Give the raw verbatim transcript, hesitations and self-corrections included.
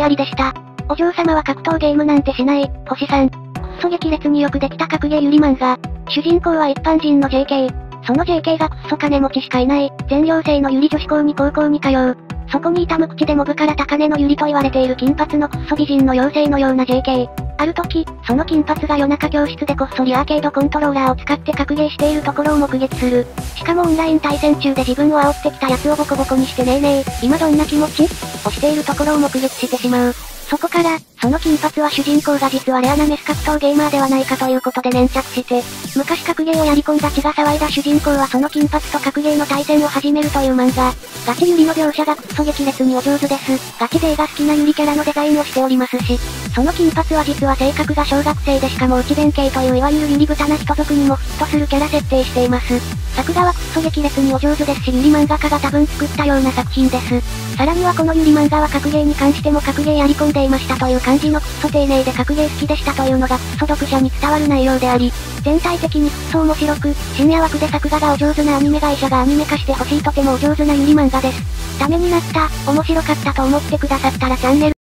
ありでした。お嬢様は格闘ゲームなんてしない、星さん。くっそ激烈によくできた格ゲーゆり漫画。主人公は一般人の ジェーケー。その ジェーケー がくっそ金持ちしかいない、全寮制のゆり女子校に高校に通う。そこにいた無口でモブから高値のゆりと言われている金髪のくっそ美人の妖精のような ジェーケー。ある時、その金髪が夜中教室でこっそりアーケードコントローラーを使って格ゲーしているところを目撃する。しかもオンライン対戦中で自分を煽ってきた奴をボコボコにしてねえねえ、今どんな気持ちをしているところを目撃してしまう。そこから、その金髪は主人公が実はレアなメス格闘ゲーマーではないかということで粘着して、昔格ゲーをやり込んだ血が騒いだ主人公はその金髪と格ゲーの対戦を始めるという漫画。ガチユリの描写がくっそ激烈にお上手です。ガチ勢が好きなユリキャラのデザインをしておりますし、その金髪は実は性格が小学生でしかも内弁慶といういわゆるユリ豚な人族にもフィットするキャラ設定しています。作画はくっそ激烈にお上手ですしユリ漫画家が多分作ったような作品です。さらにはこのユリ漫画は格ゲーに関しても格ゲーやり込んでいましたという感じのくっそ丁寧で格ゲー好きでしたというのがくっそ読者に伝わる内容であり、全体的にくっそ面白く、深夜枠で作画がお上手なアニメ会社がアニメ化してほしいとてもお上手なユリ漫画です。ためになった、面白かったと思ってくださったらチャンネル